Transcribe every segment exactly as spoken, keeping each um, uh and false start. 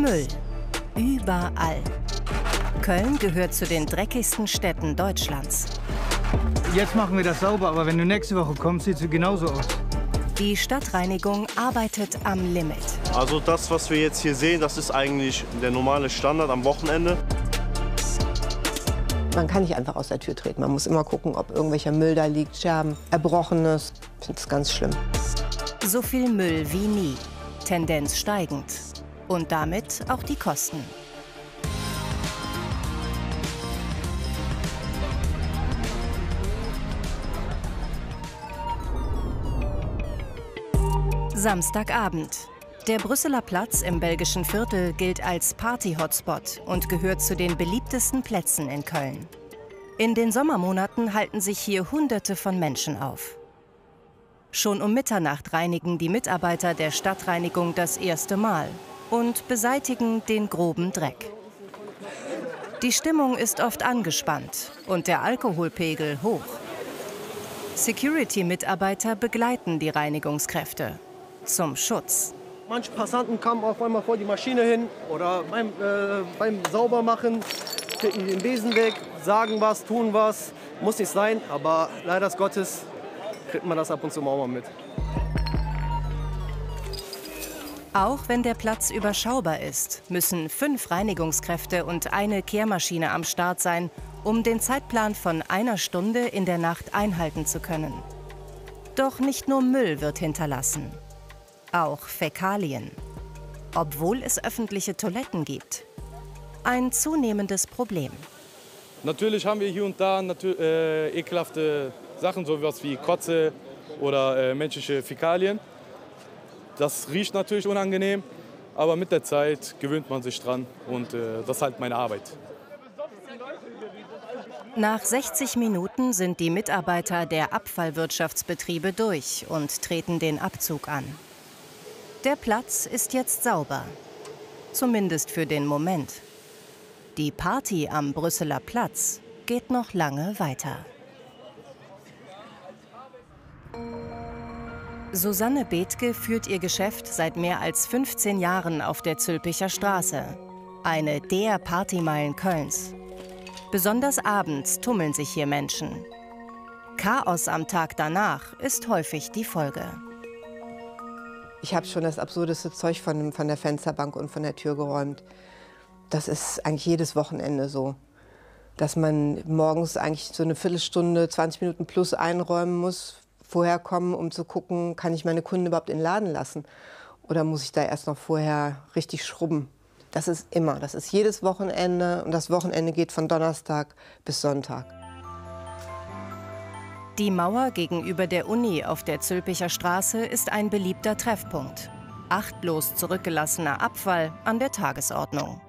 Müll. Überall. Köln gehört zu den dreckigsten Städten Deutschlands. Jetzt machen wir das sauber, aber wenn du nächste Woche kommst, sieht es genauso aus. Die Stadtreinigung arbeitet am Limit. Also das, was wir jetzt hier sehen, das ist eigentlich der normale Standard am Wochenende. Man kann nicht einfach aus der Tür treten. Man muss immer gucken, ob irgendwelcher Müll da liegt, Scherben, Erbrochenes. Ich finde es ganz schlimm. So viel Müll wie nie. Tendenz steigend. Und damit auch die Kosten. Samstagabend. Der Brüsseler Platz im belgischen Viertel gilt als Party-Hotspot und gehört zu den beliebtesten Plätzen in Köln. In den Sommermonaten halten sich hier Hunderte von Menschen auf. Schon um Mitternacht reinigen die Mitarbeiter der Stadtreinigung das erste Mal und beseitigen den groben Dreck. Die Stimmung ist oft angespannt und der Alkoholpegel hoch. Security-Mitarbeiter begleiten die Reinigungskräfte zum Schutz. Manche Passanten kamen auf einmal vor die Maschine hin oder beim, äh, beim Saubermachen treten den Besen weg, sagen was, tun was. Muss nicht sein, aber leider Gottes kriegt man das ab und zu mal mit. Auch wenn der Platz überschaubar ist, müssen fünf Reinigungskräfte und eine Kehrmaschine am Start sein, um den Zeitplan von einer Stunde in der Nacht einhalten zu können. Doch nicht nur Müll wird hinterlassen. Auch Fäkalien. Obwohl es öffentliche Toiletten gibt. Ein zunehmendes Problem. Natürlich haben wir hier und da äh, ekelhafte Sachen, so was wie Kotze oder äh, menschliche Fäkalien. Das riecht natürlich unangenehm, aber mit der Zeit gewöhnt man sich dran und äh, das ist halt meine Arbeit. Nach sechzig Minuten sind die Mitarbeiter der Abfallwirtschaftsbetriebe durch und treten den Abzug an. Der Platz ist jetzt sauber. Zumindest für den Moment. Die Party am Brüsseler Platz geht noch lange weiter. Susanne Bethke führt ihr Geschäft seit mehr als fünfzehn Jahren auf der Zülpicher Straße. Eine der Partymeilen Kölns. Besonders abends tummeln sich hier Menschen. Chaos am Tag danach ist häufig die Folge. Ich habe schon das absurdeste Zeug von, von der Fensterbank und von der Tür geräumt. Das ist eigentlich jedes Wochenende so. Dass man morgens eigentlich so eine Viertelstunde, zwanzig Minuten plus einräumen muss, vorher kommen, um zu gucken, kann ich meine Kunden überhaupt in den Laden lassen? Oder muss ich da erst noch vorher richtig schrubben? Das ist immer, das ist jedes Wochenende und das Wochenende geht von Donnerstag bis Sonntag. Die Mauer gegenüber der Uni auf der Zülpicher Straße ist ein beliebter Treffpunkt. Achtlos zurückgelassener Abfall an der Tagesordnung.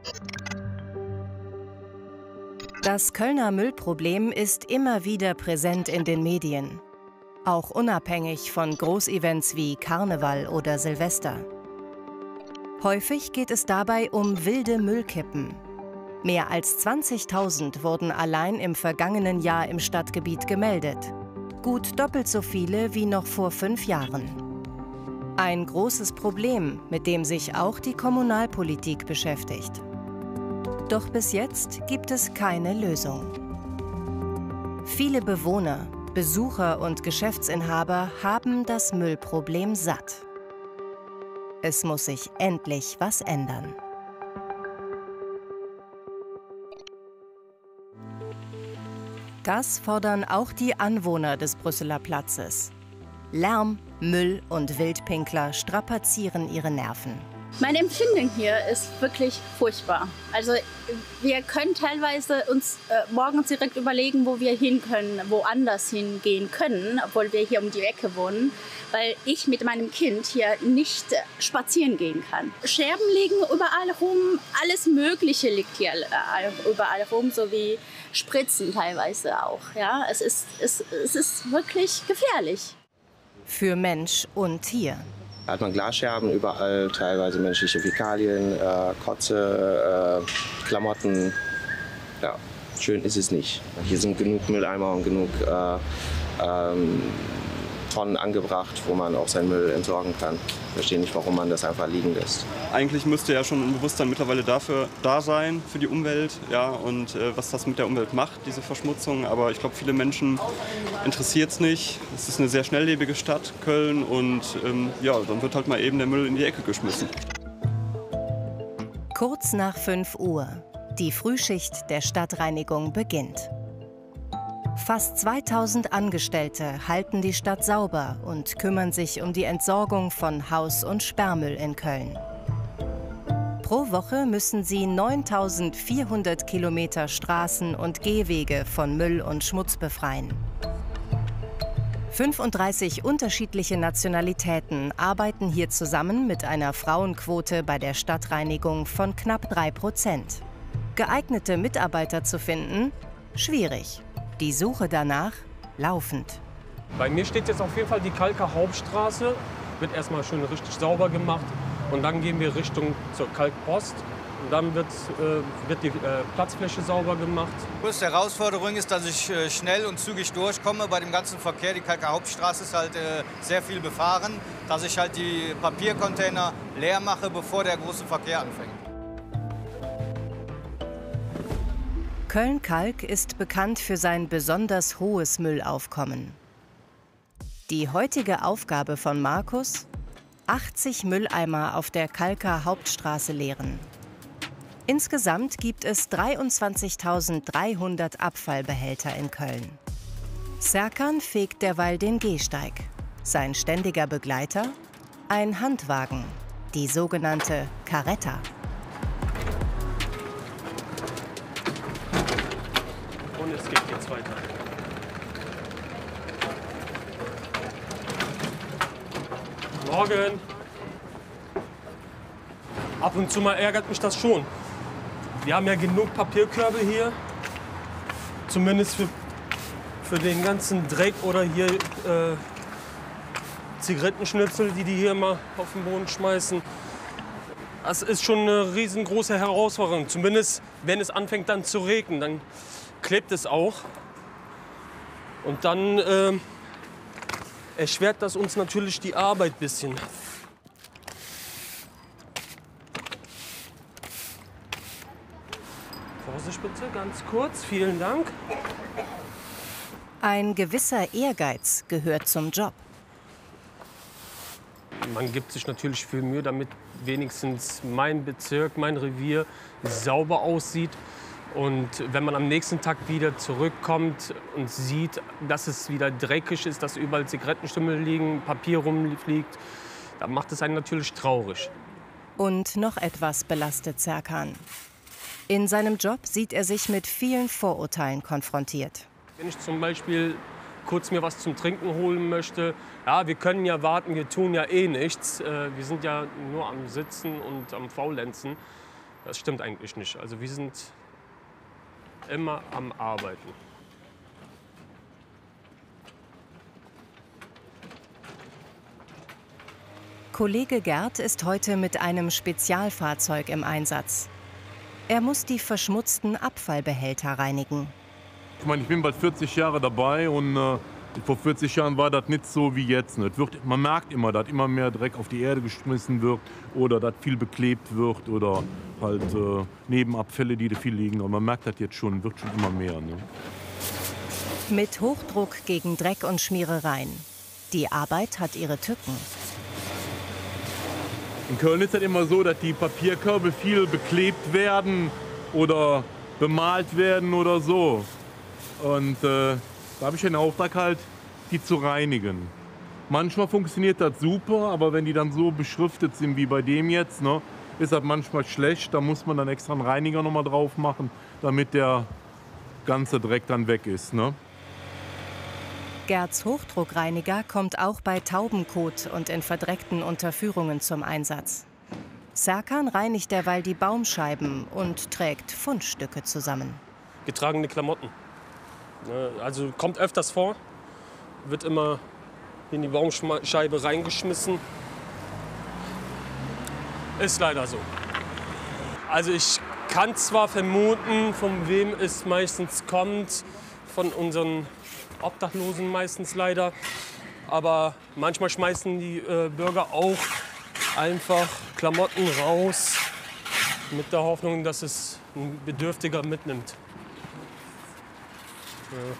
Das Kölner Müllproblem ist immer wieder präsent in den Medien. Auch unabhängig von Großevents wie Karneval oder Silvester. Häufig geht es dabei um wilde Müllkippen. Mehr als zwanzigtausend wurden allein im vergangenen Jahr im Stadtgebiet gemeldet. Gut doppelt so viele wie noch vor fünf Jahren. Ein großes Problem, mit dem sich auch die Kommunalpolitik beschäftigt. Doch bis jetzt gibt es keine Lösung. Viele Bewohner, Besucher und Geschäftsinhaber haben das Müllproblem satt. Es muss sich endlich was ändern. Das fordern auch die Anwohner des Brüsseler Platzes. Lärm, Müll und Wildpinkler strapazieren ihre Nerven. Mein Empfinden hier ist wirklich furchtbar. Also wir können teilweise uns äh, morgens direkt überlegen, wo wir hin können, woanders hingehen können, obwohl wir hier um die Ecke wohnen, weil ich mit meinem Kind hier nicht äh, spazieren gehen kann. Scherben liegen überall rum, alles Mögliche liegt hier äh, überall rum, sowie Spritzen teilweise auch. Ja? Es ist, es, es ist wirklich gefährlich. Für Mensch und Tier. Da hat man Glasscherben überall, teilweise menschliche Fäkalien, äh, Kotze, äh, Klamotten. Ja, schön ist es nicht. Hier sind genug Mülleimer und genug äh, ähm, Tonnen angebracht, wo man auch seinen Müll entsorgen kann. Ich verstehe nicht, warum man das einfach liegen lässt. Eigentlich müsste ja schon ein Bewusstsein mittlerweile dafür da sein, für die Umwelt, ja, und äh, was das mit der Umwelt macht, diese Verschmutzung. Aber ich glaube, viele Menschen interessiert es nicht. Es ist eine sehr schnelllebige Stadt, Köln, und ähm, ja, dann wird halt mal eben der Müll in die Ecke geschmissen. Kurz nach fünf Uhr. Die Frühschicht der Stadtreinigung beginnt. Fast zweitausend Angestellte halten die Stadt sauber und kümmern sich um die Entsorgung von Haus- und Sperrmüll in Köln. Pro Woche müssen sie neuntausendvierhundert Kilometer Straßen und Gehwege von Müll und Schmutz befreien. fünfunddreißig unterschiedliche Nationalitäten arbeiten hier zusammen mit einer Frauenquote bei der Stadtreinigung von knapp drei Prozent. Geeignete Mitarbeiter zu finden? Schwierig. Die Suche danach laufend. Bei mir steht jetzt auf jeden Fall die Kalker Hauptstraße. Wird erstmal schön richtig sauber gemacht. Und dann gehen wir Richtung zur Kalkpost. Und dann wird, äh, wird die äh, Platzfläche sauber gemacht. Die größte Herausforderung ist, dass ich äh, schnell und zügig durchkomme bei dem ganzen Verkehr. Die Kalker Hauptstraße ist halt äh, sehr viel befahren, dass ich halt die Papiercontainer leer mache, bevor der große Verkehr anfängt. Köln-Kalk ist bekannt für sein besonders hohes Müllaufkommen. Die heutige Aufgabe von Markus: achtzig Mülleimer auf der Kalker Hauptstraße leeren. Insgesamt gibt es dreiundzwanzigtausenddreihundert Abfallbehälter in Köln. Serkan fegt derweil den Gehsteig. Sein ständiger Begleiter? Ein Handwagen, die sogenannte Caretta. Und es geht jetzt weiter. Morgen. Ab und zu mal ärgert mich das schon. Wir haben ja genug Papierkörbe hier. Zumindest für, für den ganzen Dreck oder hier äh, Zigarettenschnitzel, die die hier mal auf den Boden schmeißen. Das ist schon eine riesengroße Herausforderung. Zumindest wenn es anfängt dann zu regnen, dann klebt es auch. Und dann äh, erschwert das uns natürlich die Arbeit ein bisschen. Vorsicht bitte, ganz kurz. Vielen Dank. Ein gewisser Ehrgeiz gehört zum Job. Man gibt sich natürlich viel Mühe, damit wenigstens mein Bezirk, mein Revier sauber aussieht. Und wenn man am nächsten Tag wieder zurückkommt und sieht, dass es wieder dreckig ist, dass überall Zigarettenstummel liegen, Papier rumfliegt, dann macht es einen natürlich traurig. Und noch etwas belastet Serkan. In seinem Job sieht er sich mit vielen Vorurteilen konfrontiert. Wenn ich zum Beispiel kurz mir was zum Trinken holen möchte, ja, wir können ja warten, wir tun ja eh nichts. Wir sind ja nur am Sitzen und am Faulenzen. Das stimmt eigentlich nicht. Also wir sind immer am Arbeiten. Kollege Gerd ist heute mit einem Spezialfahrzeug im Einsatz. Er muss die verschmutzten Abfallbehälter reinigen. Ich meine, ich bin bald vierzig Jahre dabei und äh, vor vierzig Jahren war das nicht so wie jetzt. Ne? Wird, man merkt immer, dass immer mehr Dreck auf die Erde geschmissen wird oder dass viel beklebt wird oder halt äh, Nebenabfälle, die da viel liegen. Aber man merkt das jetzt schon, wird schon immer mehr. Ne? Mit Hochdruck gegen Dreck und Schmierereien. Die Arbeit hat ihre Tücken. In Köln ist es immer so, dass die Papierkörbe viel beklebt werden oder bemalt werden oder so. Und äh, da habe ich den Auftrag halt, die zu reinigen. Manchmal funktioniert das super, aber wenn die dann so beschriftet sind wie bei dem jetzt, ne, ist das manchmal schlecht. Da muss man dann extra einen Reiniger noch mal drauf machen, damit der ganze Dreck dann weg ist. Ne? Gerds Hochdruckreiniger kommt auch bei Taubenkot und in verdreckten Unterführungen zum Einsatz. Serkan reinigt derweil die Baumscheiben und trägt Fundstücke zusammen. Getragene Klamotten. Also kommt öfters vor, wird immer in die Baumscheibe reingeschmissen. Ist leider so. Also ich kann zwar vermuten, von wem es meistens kommt, von unseren Obdachlosen meistens leider. Aber manchmal schmeißen die äh, Bürger auch einfach Klamotten raus, mit der Hoffnung, dass es ein Bedürftiger mitnimmt. Ja.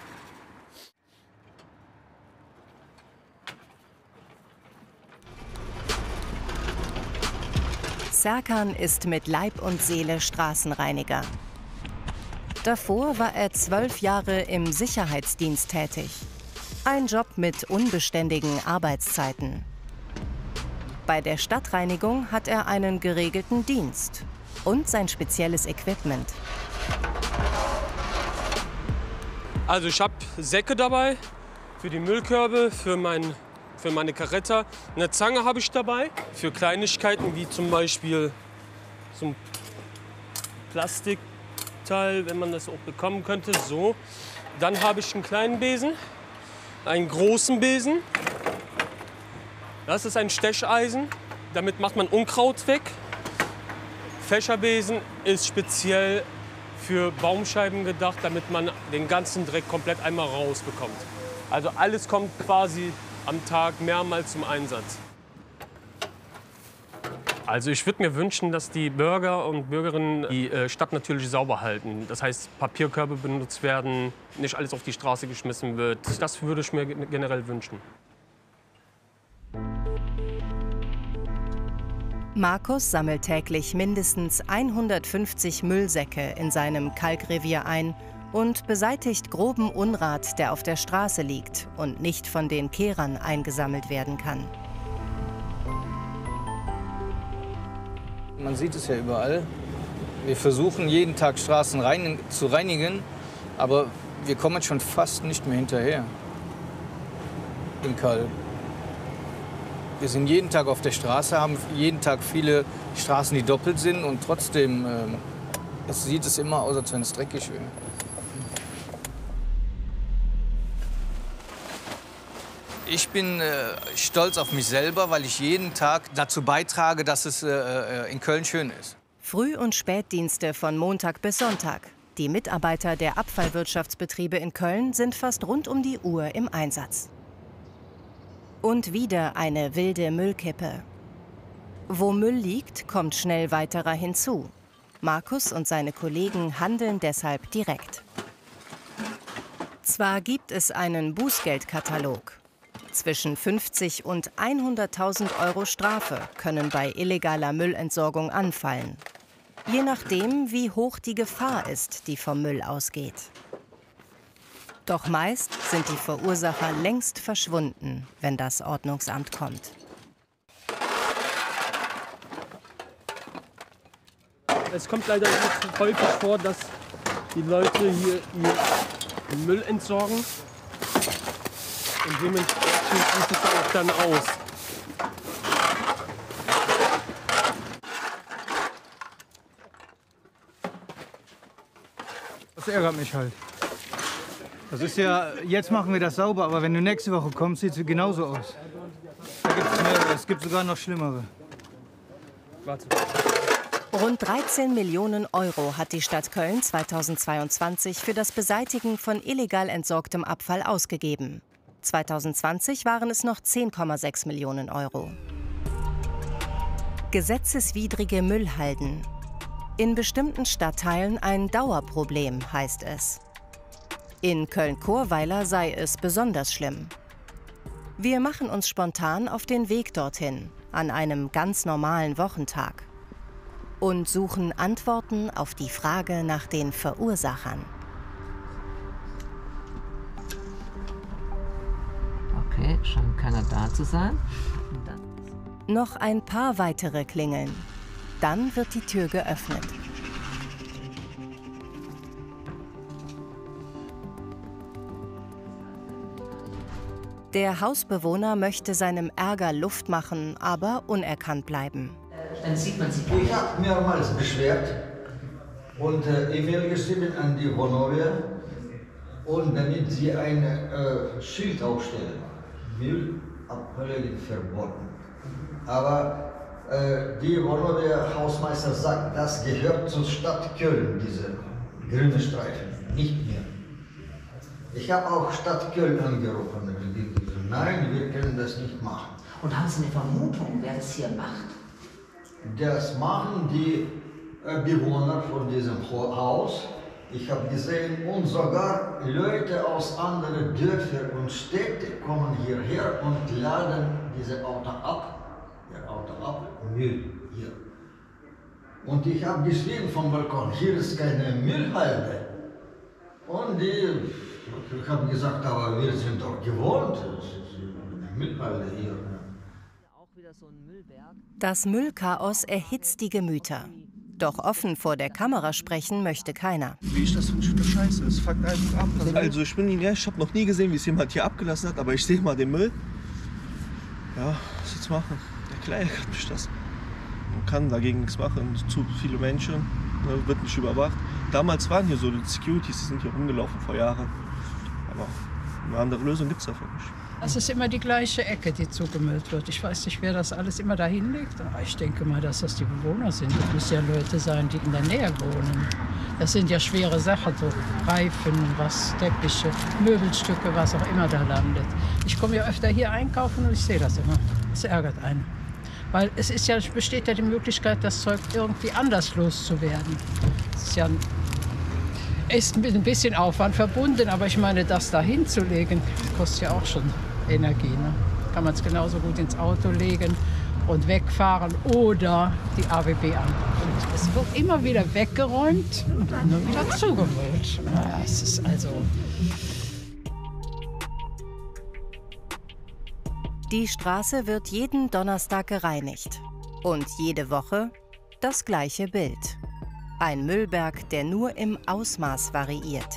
Serkan ist mit Leib und Seele Straßenreiniger. Davor war er zwölf Jahre im Sicherheitsdienst tätig. Ein Job mit unbeständigen Arbeitszeiten. Bei der Stadtreinigung hat er einen geregelten Dienst und sein spezielles Equipment. Also ich habe Säcke dabei für die Müllkörbe, für, mein, für meine Carretta. Eine Zange habe ich dabei für Kleinigkeiten wie zum Beispiel so ein Plastikteil, wenn man das auch bekommen könnte. So. Dann habe ich einen kleinen Besen, einen großen Besen. Das ist ein Stecheisen. Damit macht man Unkraut weg. Fächerbesen ist speziell für Baumscheiben gedacht, damit man den ganzen Dreck komplett einmal rausbekommt. Also alles kommt quasi am Tag mehrmals zum Einsatz. Also ich würde mir wünschen, dass die Bürger und Bürgerinnen die Stadt natürlich sauber halten. Das heißt, Papierkörbe benutzt werden, nicht alles auf die Straße geschmissen wird. Das würde ich mir generell wünschen. Markus sammelt täglich mindestens hundertfünfzig Müllsäcke in seinem Kalkrevier ein und beseitigt groben Unrat, der auf der Straße liegt und nicht von den Kehrern eingesammelt werden kann. Man sieht es ja überall. Wir versuchen jeden Tag Straßen rein, zu reinigen, aber wir kommen schon fast nicht mehr hinterher in Kalk. Wir sind jeden Tag auf der Straße, haben jeden Tag viele Straßen, die doppelt sind und trotzdem äh, es sieht es immer aus, als wenn es dreckig wäre. Ich bin äh, stolz auf mich selber, weil ich jeden Tag dazu beitrage, dass es äh, in Köln schön ist. Früh- und Spätdienste von Montag bis Sonntag. Die Mitarbeiter der Abfallwirtschaftsbetriebe in Köln sind fast rund um die Uhr im Einsatz. Und wieder eine wilde Müllkippe. Wo Müll liegt, kommt schnell weiterer hinzu. Markus und seine Kollegen handeln deshalb direkt. Zwar gibt es einen Bußgeldkatalog. Zwischen fünfzig und hunderttausend Euro Strafe können bei illegaler Müllentsorgung anfallen. Je nachdem, wie hoch die Gefahr ist, die vom Müll ausgeht. Doch meist sind die Verursacher längst verschwunden, wenn das Ordnungsamt kommt. Es kommt leider häufig vor, dass die Leute hier ihren Müll entsorgen. Und dementsprechend sieht es auch dann aus. Das ärgert mich halt. Das ist ja, jetzt machen wir das sauber, aber wenn du nächste Woche kommst, sieht es genauso aus. Da gibt's mehrere, es gibt sogar noch schlimmere. Warte. Rund dreizehn Millionen Euro hat die Stadt Köln zweitausendzweiundzwanzig für das Beseitigen von illegal entsorgtem Abfall ausgegeben. zweitausendzwanzig waren es noch zehn Komma sechs Millionen Euro. Gesetzeswidrige Müllhalden. In bestimmten Stadtteilen ein Dauerproblem, heißt es. In Köln-Chorweiler sei es besonders schlimm. Wir machen uns spontan auf den Weg dorthin, an einem ganz normalen Wochentag. Und suchen Antworten auf die Frage nach den Verursachern. Okay, scheint keiner da zu sein. Noch ein paar weitere klingeln. Dann wird die Tür geöffnet. Der Hausbewohner möchte seinem Ärger Luft machen, aber unerkannt bleiben. Dann sieht man sie. Ich habe mehrmals beschwert und äh, E-Mail geschrieben an die Vonovia, und damit sie ein äh, Schild aufstellen. Müllabhölle verboten. Aber äh, die Vonovia Hausmeister sagt, das gehört zur Stadt Köln, diese grüne Streifen, nicht mehr. Ich habe auch Stadt Köln angerufen. Nein, wir können das nicht machen. Und haben Sie eine Vermutung, wer das hier macht? Das machen die äh, Bewohner von diesem Haus. Ich habe gesehen, und sogar Leute aus anderen Dörfern und Städten kommen hierher und laden diese Auto ab. Ihr Auto ab, Müll hier. Und ich habe geschrieben vom Balkon, hier ist keine Müllhalde. Und die, ich habe gesagt, aber wir sind doch gewohnt, es ist eine Müllhalde hier. Das Müllchaos erhitzt die Gemüter. Doch offen vor der Kamera sprechen möchte keiner. Wie ist das für eine Scheiße? Es fuckt einfach ab. Also ich bin ja, ich habe noch nie gesehen, wie es jemand hier abgelassen hat, aber ich sehe mal den Müll. Ja, was jetzt machen? Ja klar ärgert mich das. Man kann dagegen nichts machen. Zu viele Menschen, wird nicht überwacht. Damals waren hier so die Securities, die sind hier rumgelaufen vor Jahren. Aber eine andere Lösung gibt es dafür nicht. Es ist immer die gleiche Ecke, die zugemüllt wird. Ich weiß nicht, wer das alles immer dahin legt. Aber ich denke mal, dass das die Bewohner sind. Das müssen ja Leute sein, die in der Nähe wohnen. Das sind ja schwere Sachen, so Reifen, was, Teppiche, Möbelstücke, was auch immer da landet. Ich komme ja öfter hier einkaufen und ich sehe das immer. Es ärgert einen. Weil es ist ja, besteht ja die Möglichkeit, das Zeug irgendwie anders loszuwerden. Es ist ja ist mit ein bisschen Aufwand verbunden, aber ich meine, das da hinzulegen, kostet ja auch schon Energie. Ne? Kann man es genauso gut ins Auto legen und wegfahren oder die A W B an. Und es wird immer wieder weggeräumt und dann nur wieder zugemüllt. Ja, es ist also... Die Straße wird jeden Donnerstag gereinigt. Und jede Woche das gleiche Bild. Ein Müllberg, der nur im Ausmaß variiert.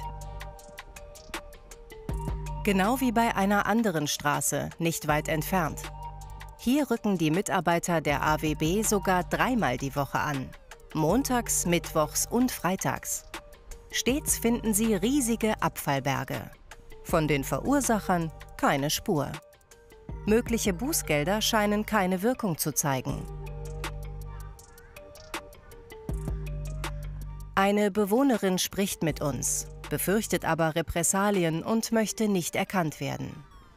Genau wie bei einer anderen Straße, nicht weit entfernt. Hier rücken die Mitarbeiter der A W B sogar dreimal die Woche an. Montags, mittwochs und freitags. Stets finden sie riesige Abfallberge. Von den Verursachern keine Spur. Mögliche Bußgelder scheinen keine Wirkung zu zeigen. Eine Bewohnerin spricht mit uns, befürchtet aber Repressalien und möchte nicht erkannt werden.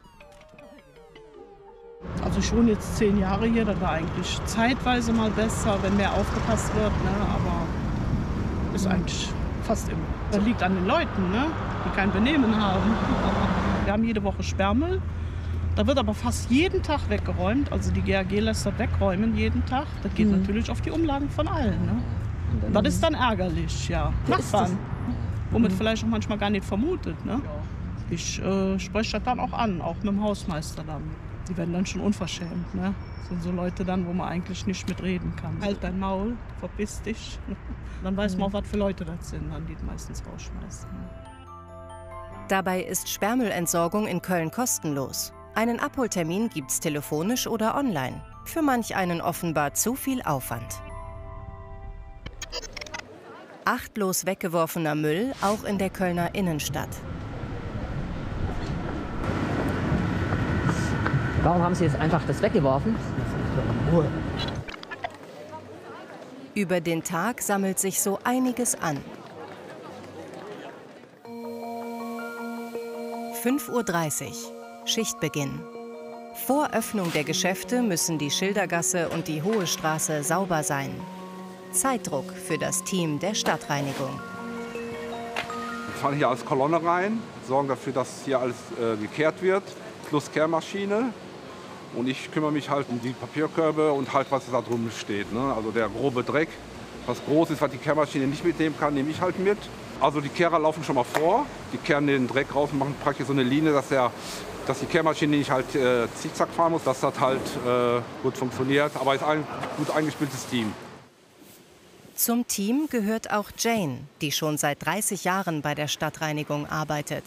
Also ich wohne jetzt zehn Jahre hier, das war eigentlich zeitweise mal besser, wenn mehr aufgepasst wird, ne? Aber ist eigentlich fast immer. Das liegt an den Leuten, ne? Die kein Benehmen haben. Wir haben jede Woche Sperrmüll, da wird aber fast jeden Tag weggeräumt, also die G A G lässt das wegräumen jeden Tag. Das geht mhm. natürlich auf die Umlagen von allen. Ne? Das ist dann ärgerlich, ja. Nachbarn, womit mhm. vielleicht auch manchmal gar nicht vermutet. Ne? Ich äh, spreche das dann auch an, auch mit dem Hausmeister dann. Die werden dann schon unverschämt. Ne? Das sind so Leute dann, wo man eigentlich nicht mitreden kann. Halt dein Maul, verpiss dich. Dann weiß man auch, was für Leute das sind, dann die meistens rausschmeißen. Dabei ist Sperrmüllentsorgung in Köln kostenlos. Einen Abholtermin gibt's telefonisch oder online. Für manch einen offenbar zu viel Aufwand. Achtlos weggeworfener Müll auch in der Kölner Innenstadt. Warum haben Sie jetzt einfach das weggeworfen? Über den Tag sammelt sich so einiges an. fünf Uhr dreißig, Schichtbeginn. Vor Öffnung der Geschäfte müssen die Schildergasse und die Hohe Straße sauber sein. Zeitdruck für das Team der Stadtreinigung. Wir fahren hier als Kolonne rein, sorgen dafür, dass hier alles äh, gekehrt wird, plus Kehrmaschine. Und ich kümmere mich halt um die Papierkörbe und halt, was da drum steht. Ne? Also der grobe Dreck, was groß ist, was die Kehrmaschine nicht mitnehmen kann, nehme ich halt mit. Also die Kehrer laufen schon mal vor, die kehren den Dreck raus und machen praktisch so eine Linie, dass, der, dass die Kehrmaschine nicht halt äh, zickzack fahren muss, dass das halt äh, gut funktioniert. Aber es ist ein gut eingespieltes Team. Zum Team gehört auch Jane, die schon seit dreißig Jahren bei der Stadtreinigung arbeitet.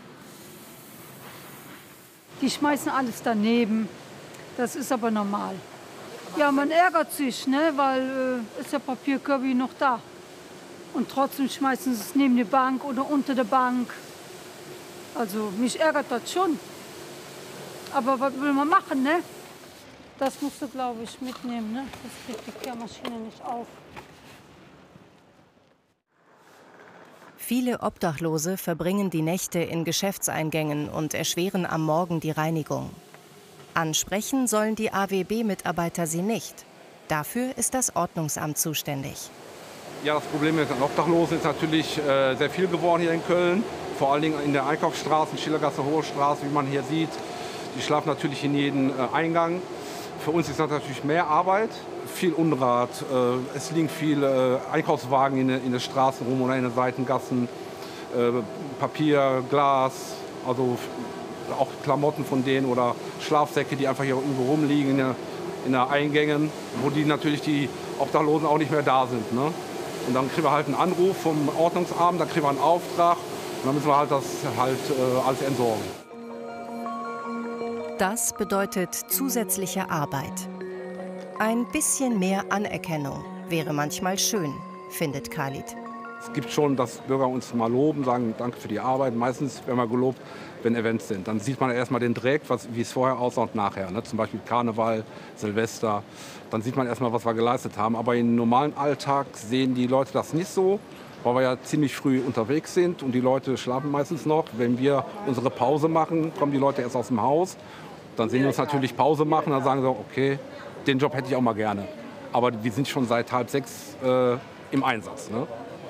Die schmeißen alles daneben. Das ist aber normal. Ja, man ärgert sich, ne, weil äh, ist der Papierkörbe noch da. Und trotzdem schmeißen sie es neben die Bank oder unter der Bank. Also mich ärgert das schon. Aber was will man machen, ne? Das musst du, glaube ich, mitnehmen, ne? Das kriegt die Kehrmaschine nicht auf. Viele Obdachlose verbringen die Nächte in Geschäftseingängen und erschweren am Morgen die Reinigung. Ansprechen sollen die A W B-Mitarbeiter sie nicht. Dafür ist das Ordnungsamt zuständig. Ja, das Problem mit den Obdachlosen ist natürlich äh, sehr viel geworden hier in Köln. Vor allen Dingen in der Einkaufsstraße, Schillergasse, Hohe Straße, wie man hier sieht. Die schlafen natürlich in jedem äh, Eingang. Für uns ist das natürlich mehr Arbeit, viel Unrat. Äh, es liegen viele äh, Einkaufswagen in, in den Straßen rum oder in den Seitengassen. Äh, Papier, Glas, also auch Klamotten von denen oder Schlafsäcke, die einfach hier irgendwo rumliegen in der, in der Eingängen, wo die natürlich die Obdachlosen auch nicht mehr da sind. Ne? Und dann kriegen wir halt einen Anruf vom Ordnungsamt, dann kriegen wir einen Auftrag und dann müssen wir halt das halt äh, alles entsorgen. Das bedeutet zusätzliche Arbeit. Ein bisschen mehr Anerkennung wäre manchmal schön, findet Khalid. Es gibt schon, dass Bürger uns mal loben, sagen danke für die Arbeit. Meistens werden wir gelobt, wenn Events sind. Dann sieht man erstmal den Dreck, was, wie es vorher aussah und nachher. Ne? Zum Beispiel Karneval, Silvester. Dann sieht man erstmal, was wir geleistet haben. Aber im normalen Alltag sehen die Leute das nicht so, weil wir ja ziemlich früh unterwegs sind und die Leute schlafen meistens noch. Wenn wir unsere Pause machen, kommen die Leute erst aus dem Haus. Dann sehen wir uns natürlich Pause machen, dann sagen sie, okay, den Job hätte ich auch mal gerne. Aber wir sind schon seit halb sechs äh, im Einsatz. Ne?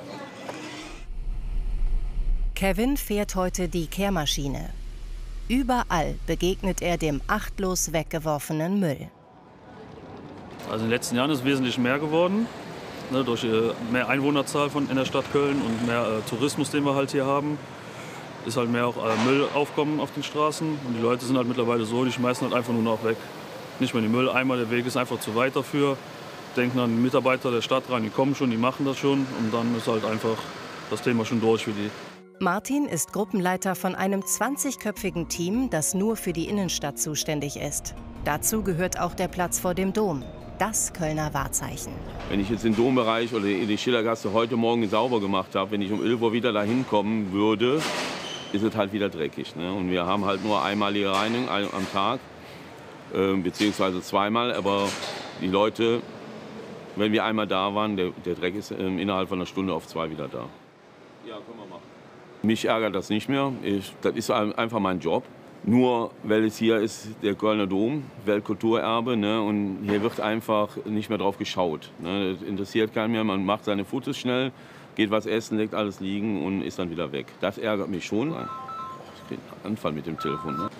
Kevin fährt heute die Kehrmaschine. Überall begegnet er dem achtlos weggeworfenen Müll. Also in den letzten Jahren ist es wesentlich mehr geworden. Ne, durch äh, mehr Einwohnerzahl von, in der Stadt Köln und mehr äh, Tourismus, den wir halt hier haben, ist halt mehr auch äh, Müllaufkommen auf den Straßen. Und die Leute sind halt mittlerweile so, die schmeißen halt einfach nur noch weg. Nicht mehr die Mülleimer, der Weg ist einfach zu weit dafür. Denken an die Mitarbeiter der Stadt rein, die kommen schon, die machen das schon. Und dann ist halt einfach das Thema schon durch für die. Martin ist Gruppenleiter von einem zwanzigköpfigen Team, das nur für die Innenstadt zuständig ist. Dazu gehört auch der Platz vor dem Dom, das Kölner Wahrzeichen. Wenn ich jetzt den Dombereich oder in die Schillergasse heute Morgen sauber gemacht habe, wenn ich um elf Uhr wieder dahin kommen würde, ist es halt wieder dreckig. Ne? Und wir haben halt nur einmalige Reinigung am Tag, äh, beziehungsweise zweimal. Aber die Leute, wenn wir einmal da waren, der, der Dreck ist äh, innerhalb von einer Stunde auf zwei wieder da. Ja, können wir machen. Mich ärgert das nicht mehr. Ich, das ist einfach mein Job. Nur weil es hier ist, der Kölner Dom, Weltkulturerbe, ne, und hier wird einfach nicht mehr drauf geschaut. Ne. Das interessiert keinen mehr. Man macht seine Fotos schnell, geht was essen, legt alles liegen und ist dann wieder weg. Das ärgert mich schon. Ich kriege einen Anfall mit dem Telefon. Ne.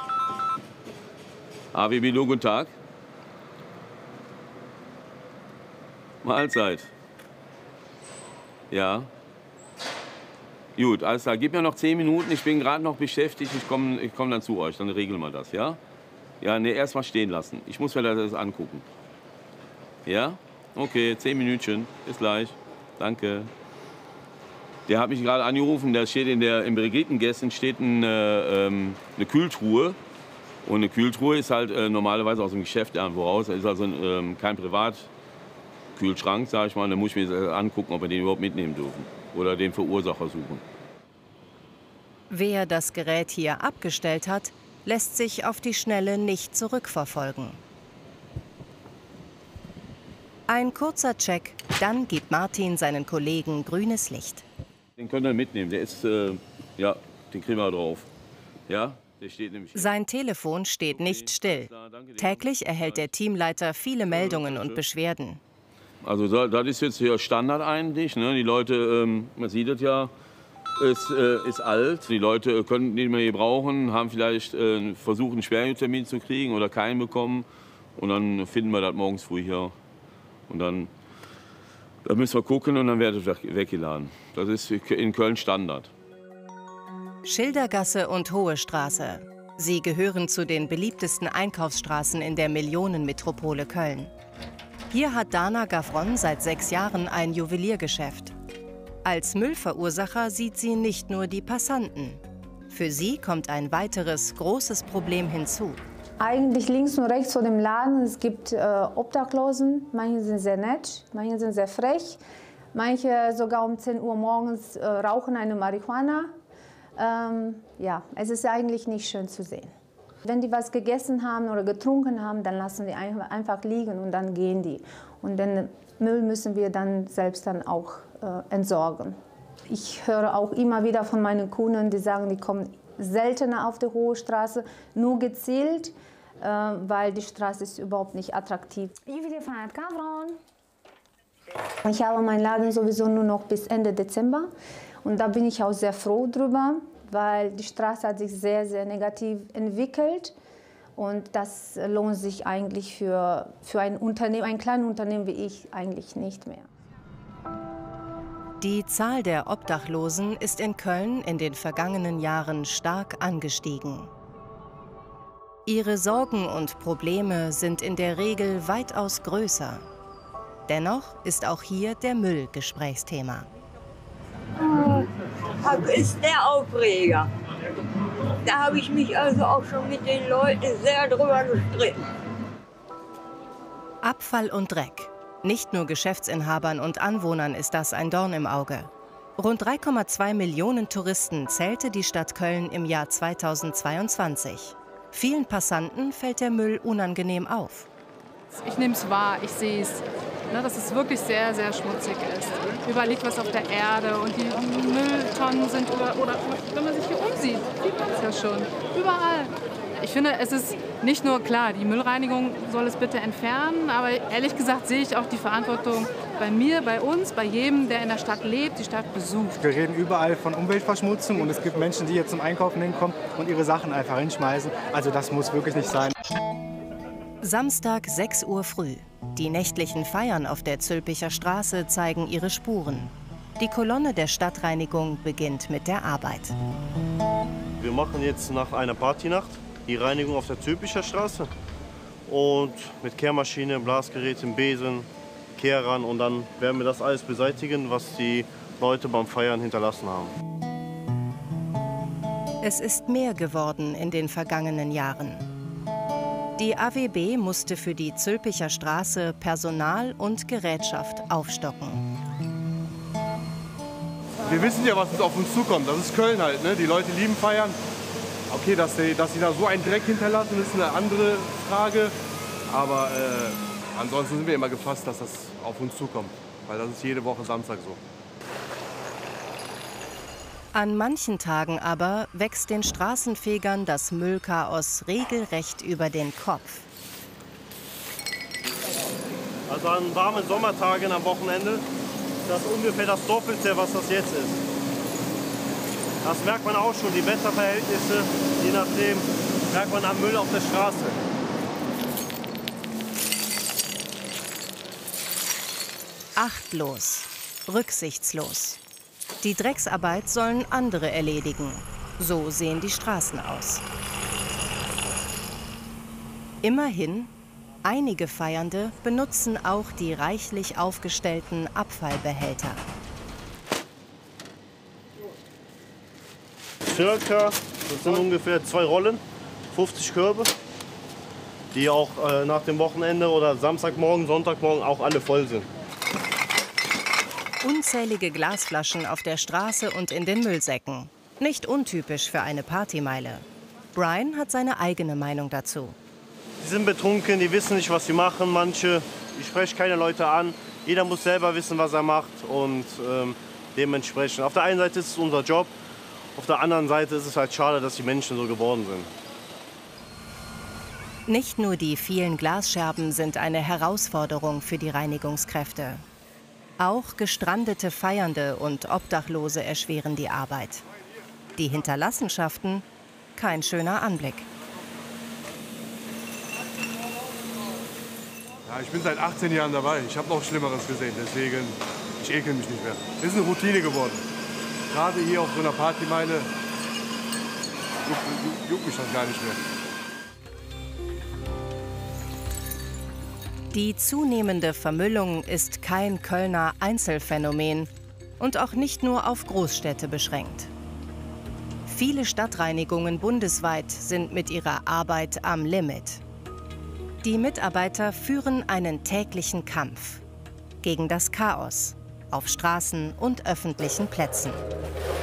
A W B, guten Tag. Mahlzeit. Ja. Gut, alles klar. Gib mir noch zehn Minuten. Ich bin gerade noch beschäftigt. Ich komme ich komm dann zu euch. Dann regeln wir das, ja? Ja, ne, erst mal stehen lassen. Ich muss mir das angucken. Ja? Okay, zehn Minütchen. Bis gleich. Danke. Der hat mich gerade angerufen. Da steht in der, im Brigittengässchen steht eine, ähm, eine Kühltruhe. Und eine Kühltruhe ist halt äh, normalerweise aus dem Geschäft irgendwo raus. Das ist also ähm, kein Privatkühlschrank, sag ich mal. Da muss ich mir angucken, ob wir den überhaupt mitnehmen dürfen. Oder den Verursacher suchen. Wer das Gerät hier abgestellt hat, lässt sich auf die Schnelle nicht zurückverfolgen. Ein kurzer Check, dann gibt Martin seinen Kollegen grünes Licht. Den könnt ihr mitnehmen, der ist, äh, ja, den kriegen wir drauf. Ja, der steht nämlich hier. Sein Telefon steht nicht still. Täglich erhält der Teamleiter viele Meldungen und Beschwerden. Also das ist jetzt hier Standard eigentlich. Ne? Die Leute, ähm, man sieht es ja, ist, äh, ist alt. Die Leute können nicht mehr gebrauchen, haben vielleicht äh, versucht, einen Sperrtermin zu kriegen oder keinen bekommen. Und dann finden wir das morgens früh hier. Und dann, dann müssen wir gucken und dann wird es weggeladen. Das ist in Köln Standard. Schildergasse und Hohe Straße. Sie gehören zu den beliebtesten Einkaufsstraßen in der Millionenmetropole Köln. Hier hat Dana Gavron seit sechs Jahren ein Juweliergeschäft. Als Müllverursacher sieht sie nicht nur die Passanten. Für sie kommt ein weiteres großes Problem hinzu. Eigentlich links und rechts vor dem Laden, es gibt äh, Obdachlosen. Manche sind sehr nett, manche sind sehr frech. Manche sogar um zehn Uhr morgens äh, rauchen eine Marihuana. Ähm, ja, es ist eigentlich nicht schön zu sehen. Wenn die was gegessen haben oder getrunken haben, dann lassen die einfach liegen und dann gehen die. Und den Müll müssen wir dann selbst dann auch äh, entsorgen. Ich höre auch immer wieder von meinen Kunden, die sagen, die kommen seltener auf die Hohe Straße, nur gezielt, äh, weil die Straße ist überhaupt nicht attraktiv. Ich habe meinen Laden sowieso nur noch bis Ende Dezember und da bin ich auch sehr froh drüber, weil die Straße hat sich sehr, sehr negativ entwickelt und das lohnt sich eigentlich für, für ein Unternehmen, ein kleines Unternehmen wie ich eigentlich nicht mehr. Die Zahl der Obdachlosen ist in Köln in den vergangenen Jahren stark angestiegen. Ihre Sorgen und Probleme sind in der Regel weitaus größer. Dennoch ist auch hier der Müll Gesprächsthema. Das ist der Aufreger. Da habe ich mich also auch schon mit den Leuten sehr drüber gestritten. Abfall und Dreck. Nicht nur Geschäftsinhabern und Anwohnern ist das ein Dorn im Auge. Rund drei Komma zwei Millionen Touristen zählte die Stadt Köln im Jahr zweitausendzweiundzwanzig. Vielen Passanten fällt der Müll unangenehm auf. Ich nehme es wahr, ich sehe es, ne, dass es wirklich sehr, sehr schmutzig ist. Überall liegt was auf der Erde und die Mülltonnen sind, oder, oder wenn man sich hier umsieht, sieht man es ja schon, überall. Ich finde, es ist nicht nur klar, die Müllreinigung soll es bitte entfernen, aber ehrlich gesagt sehe ich auch die Verantwortung bei mir, bei uns, bei jedem, der in der Stadt lebt, die Stadt besucht. Wir reden überall von Umweltverschmutzung und es gibt Menschen, die hier zum Einkaufen hinkommen und ihre Sachen einfach hinschmeißen. Also das muss wirklich nicht sein. Samstag, sechs Uhr früh. Die nächtlichen Feiern auf der Zülpicher Straße zeigen ihre Spuren. Die Kolonne der Stadtreinigung beginnt mit der Arbeit. Wir machen jetzt nach einer Partynacht die Reinigung auf der Zülpicher Straße. Und mit Kehrmaschine, Blasgeräten, Besen, Kehrern. Und dann werden wir das alles beseitigen, was die Leute beim Feiern hinterlassen haben. Es ist mehr geworden in den vergangenen Jahren. Die A W B musste für die Zülpicher Straße Personal und Gerätschaft aufstocken. Wir wissen ja, was uns auf uns zukommt. Das ist Köln halt, ne? Die Leute lieben feiern. Okay, dass sie, dass sie da so einen Dreck hinterlassen, ist eine andere Frage. Aber äh, ansonsten sind wir immer gefasst, dass das auf uns zukommt. Weil das ist jede Woche Samstag so. An manchen Tagen aber wächst den Straßenfegern das Müllchaos regelrecht über den Kopf. Also an warmen Sommertagen am Wochenende ist das ungefähr das Doppelte, was das jetzt ist. Das merkt man auch schon, die Wetterverhältnisse, je nachdem, merkt man am Müll auf der Straße. Achtlos, rücksichtslos. Die Drecksarbeit sollen andere erledigen. So sehen die Straßen aus. Immerhin, einige Feiernde benutzen auch die reichlich aufgestellten Abfallbehälter. Circa, das sind ungefähr zwei Rollen, fünfzig Körbe, die auch äh, nach dem Wochenende oder Samstagmorgen, Sonntagmorgen auch alle voll sind. Unzählige Glasflaschen auf der Straße und in den Müllsäcken. Nicht untypisch für eine Partymeile. Brian hat seine eigene Meinung dazu. Die sind betrunken, die wissen nicht, was sie machen, manche. Ich spreche keine Leute an. Jeder muss selber wissen, was er macht und ähm, dementsprechend. Auf der einen Seite ist es unser Job, auf der anderen Seite ist es halt schade, dass die Menschen so geworden sind. Nicht nur die vielen Glasscherben sind eine Herausforderung für die Reinigungskräfte. Auch gestrandete Feiernde und Obdachlose erschweren die Arbeit. Die Hinterlassenschaften, kein schöner Anblick. Ja, ich bin seit achtzehn Jahren dabei. Ich habe noch Schlimmeres gesehen, deswegen ich ekel mich nicht mehr. Das ist eine Routine geworden. Gerade hier auf so einer Partymeile juckt, juckt mich das gar nicht mehr. Die zunehmende Vermüllung ist kein Kölner Einzelfänomen und auch nicht nur auf Großstädte beschränkt. Viele Stadtreinigungen bundesweit sind mit ihrer Arbeit am Limit. Die Mitarbeiter führen einen täglichen Kampf gegen das Chaos auf Straßen und öffentlichen Plätzen.